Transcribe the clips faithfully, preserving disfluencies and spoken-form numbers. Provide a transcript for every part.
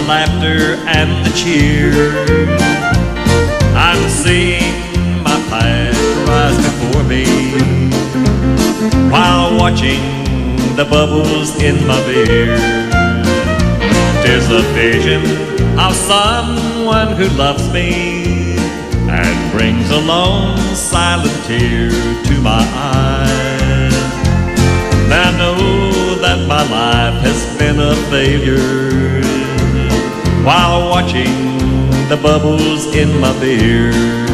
laughter and the cheer. I'm seeing my past rise before me while watching the bubbles in my beer. 'Tis a vision of someone who loves me and brings a long silent tear to my eye. I know that my life has been a failure while watching the bubbles in my beer.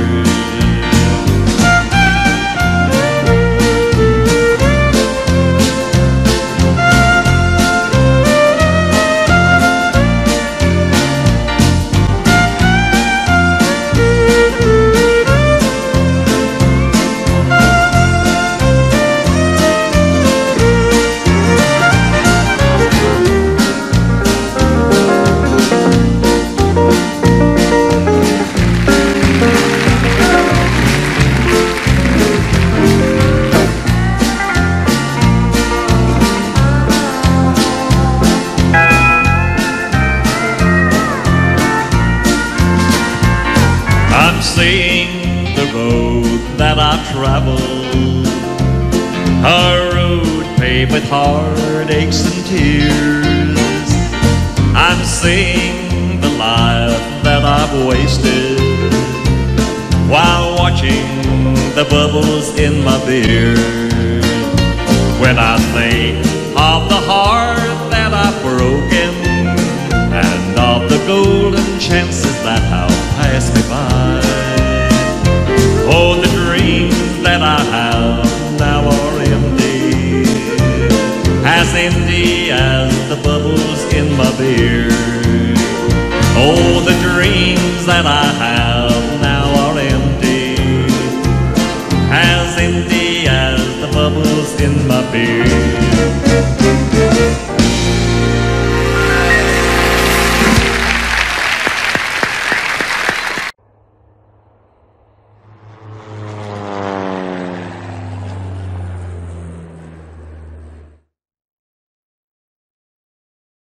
Seeing the road that I've traveled, a road paved with heartaches and tears. I'm seeing the life that I've wasted while watching the bubbles in my beer. When I think of the heart that I've broken and of the golden chances that have passed me by, oh, the dreams that I have now are empty, as empty as the bubbles in my beer. Oh, the dreams that I have